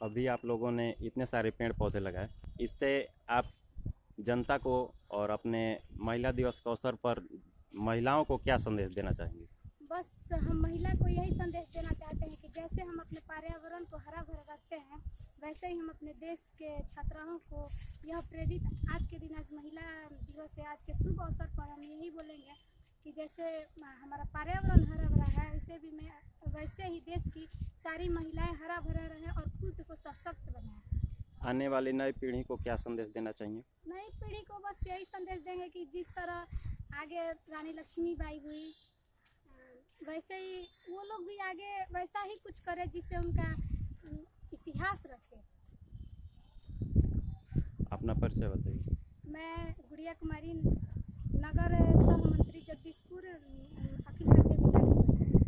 अभी आप लोगों ने इतने सारे पेड़ पौधे लगाए, इससे आप जनता को और अपने महिला दिवस के अवसर पर महिलाओं को क्या संदेश देना चाहेंगे? बस हम महिला को यही संदेश देना चाहते हैं कि जैसे हम अपने पर्यावरण को हरा भरा रखते हैं, वैसे ही हम अपने देश के छात्राओं को यह प्रेरित, आज के दिन, आज महिला दिवस है, आज के शुभ अवसर पर हम यही बोलेंगे कि जैसे हमारा पर्यावरण हरा भरा है, वैसे ही देश की सारी महिलाएं हरा भरा रहें और खुद को सशक्त बनाएं। आने वाली नई पीढ़ी को क्या संदेश देना चाहिए? नई पीढ़ी को बस यही संदेश देंगे कि जिस तरह आगे रानी लक्ष्मीबाई हुई, वैसे ही वो लोग भी आगे वैसा ही कुछ करें जिससे उनका इतिहास रखे। अपना परिचय बताइए। मैं गुड़िया कुमारी, नगर सह मंत्री जगदीशपुर, अखिल भारतीय विद्यार्थी परिषद।